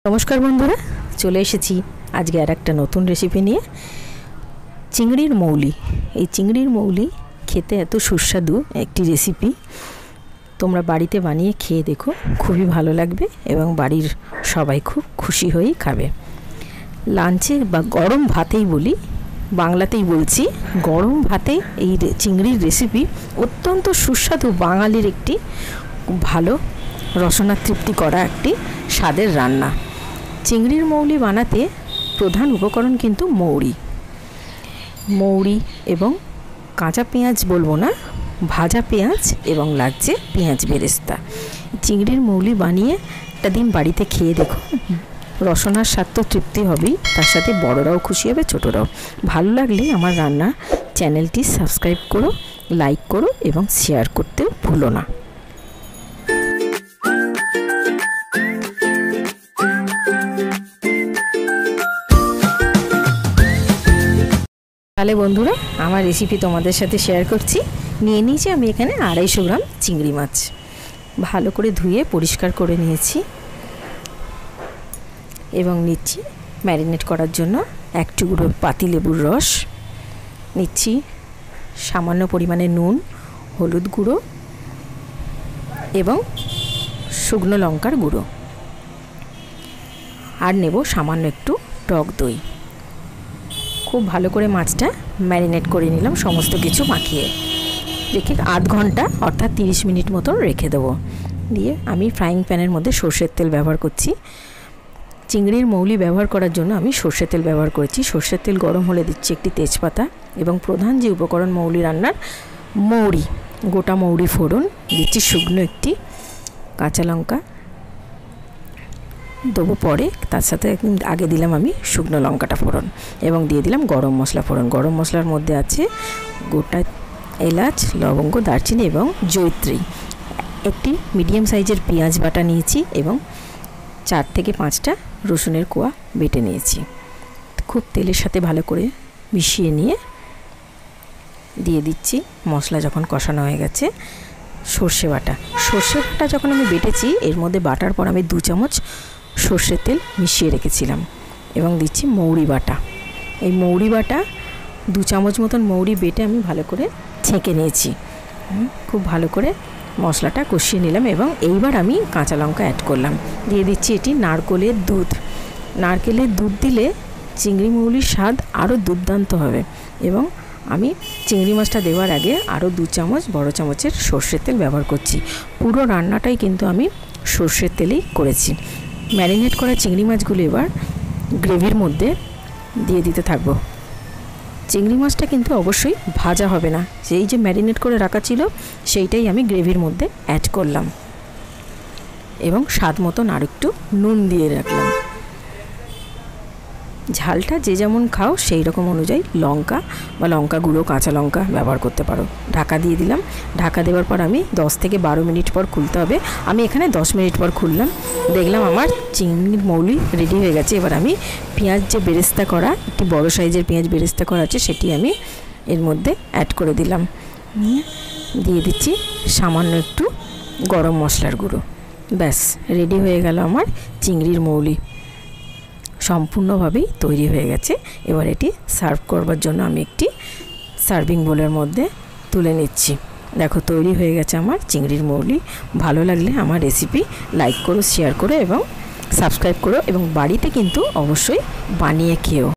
नमस्कार बंधुरा चले एसेছি আজকে আর একটা নতুন রেসিপি নিয়ে চিংড়ির মৌলি। এই চিংড়ির মৌলি খেতে এত সুস্বাদু একটি রেসিপি, তোমরা বাড়িতে বানিয়ে খেয়ে দেখো, খুবই ভালো লাগবে এবং বাড়ির সবাই খুব খুশি হয়েই খাবে। লাঞ্চে বা গরম ভাতেই বলি, বাংলাতেই বলছি, গরম ভাতে এই চিংড়ির রেসিপি অত্যন্ত সুস্বাদু, বাঙালির একটি ভালো রসনা তৃপ্তি করা একটি স্বাদের রান্না। চিংড়ির মৌলি বানাতে প্রধান উপকরণ কিন্তু মৌরি এবং কাঁচা পেঁয়াজ বলবো না, ভাজা পেঁয়াজ এবং লাগছে পেঁয়াজ বেরেস্তা। চিংড়ির মৌলি বানিয়ে একটা দিন বাড়িতে খেয়ে দেখো, রসনার স্বাদ তো তৃপ্তি হবেই, তার সাথে বড়রাও খুশি হবে, ছোটরাও। ভালো লাগলে আমার রান্না চ্যানেলটি সাবস্ক্রাইব করো, লাইক করো এবং শেয়ার করতেও ভুলো না। তাহলে বন্ধুরা, আমার রেসিপি তোমাদের সাথে শেয়ার করছি। নিয়ে নিয়েছি আমি এখানে 250 গ্রাম চিংড়ি মাছ, ভালো করে ধুয়ে পরিষ্কার করে নিয়েছি এবং নিচ্ছি ম্যারিনেট করার জন্য 1 টুকরো পাতিলেবুর রস, নিচ্ছি সামান্য পরিমাণে নুন, হলুদ গুঁড়ো এবং শুকনো লঙ্কার গুঁড়ো, আর নেব সামান্য একটু টক দই। খুব ভালো করে মাছটা ম্যারিনেট করে নিলাম, সমস্ত কিছু মাখিয়ে রেখে আধ ঘন্টা অর্থাৎ 30 মিনিট মতো রেখে দেবো। দিয়ে আমি ফ্রাইং প্যানের মধ্যে সর্ষের তেল ব্যবহার করছি। চিংড়ির মৌলি ব্যবহার করার জন্য আমি সর্ষের তেল ব্যবহার করেছি। সর্ষের তেল গরম হলে দিচ্ছি একটি তেজপাতা এবং প্রধান যে উপকরণ মৌলি রান্নার, মৌরি, গোটা মৌরি ফোড়ন দিচ্ছি, শুকনো একটি কাঁচা লঙ্কা দেবো পরে, তার সাথে আগে দিলাম আমি শুকনো লঙ্কাটা ফোড়ন এবং দিয়ে দিলাম গরম মশলা ফোড়ন। গরম মশলার মধ্যে আছে গোটা এলাচ, লবঙ্গ, দারচিনি এবং জয়িত্রী। একটি মিডিয়াম সাইজের পেঁয়াজ বাটা নিয়েছি এবং 4 থেকে 5টা রসুনের কোয়া বেটে নিয়েছি। খুব তেলের সাথে ভালো করে মিশিয়ে নিয়ে দিয়ে দিচ্ছি, মশলা যখন কষানো হয়ে গেছে, সর্ষে বাটা যখন আমি বেটেছি এর মধ্যে বাটার পর আমি 2 চামচ সর্ষের তেল মিশিয়ে রেখেছিলাম এবং দিচ্ছি মৌরি বাটা। এই মৌরি বাটা 2 চামচ মতন মৌরি বেটে আমি ভালো করে ছেঁকে নিয়েছি। খুব ভালো করে মশলাটা কষিয়ে নিলাম এবং এইবার আমি কাঁচা লঙ্কা অ্যাড করলাম। দিয়ে দিচ্ছি এটি নারকেলের দুধ দিলে চিংড়ি মৌলির স্বাদ আরও দুর্দান্ত হবে এবং আমি চিংড়ি মাছটা দেওয়ার আগে আরও 2 চামচ বড় চামচের সর্ষের তেল ব্যবহার করছি। পুরো রান্নাটাই কিন্তু আমি সর্ষের তেলেই করেছি। ম্যারিনেট করা চিংড়ি মাছগুলো এবার গ্রেভির মধ্যে দিয়ে দিতে থাকবো। চিংড়ি মাছটা কিন্তু অবশ্যই ভাজা হবে না, সেই যে ম্যারিনেট করে রাখা ছিল সেইটাই আমি গ্রেভির মধ্যে অ্যাড করলাম এবং স্বাদ মতন আর একটু নুন দিয়ে রাখলাম। ঝালটা যে যেমন খাও সেই রকম অনুযায়ী লঙ্কা বা লঙ্কা গুঁড়ো, কাঁচা লঙ্কা ব্যবহার করতে পারো। ঢাকা দিয়ে দিলাম। ঢাকা দেওয়ার পর আমি 10 থেকে 12 মিনিট পর খুলতে হবে। আমি এখানে 10 মিনিট পর খুললাম, দেখলাম আমার চিংড়ির মৌলি রেডি হয়ে গেছে। এবার আমি পেঁয়াজ যে বেরেস্তা করা, একটি বড় সাইজের পেঁয়াজ বেরেস্তা করা আছে, সেটি আমি এর মধ্যে অ্যাড করে দিলাম। দিয়ে দিচ্ছি সামান্য একটু গরম মশলার গুঁড়ো। ব্যাস, রেডি হয়ে গেল আমার চিংড়ির মৌলি, সম্পূর্ণভাবেই তৈরি হয়ে গেছে। এবার এটি সার্ভ করবার জন্য আমি একটি সার্ভিং বোলের মধ্যে তুলে নিচ্ছি। দেখো, তৈরি হয়ে গেছে আমার চিংড়ির মৌলি। ভালো লাগলে আমার রেসিপি লাইক করো, শেয়ার করো এবং সাবস্ক্রাইব করো এবং বাড়িতে কিন্তু অবশ্যই বানিয়ে খেও।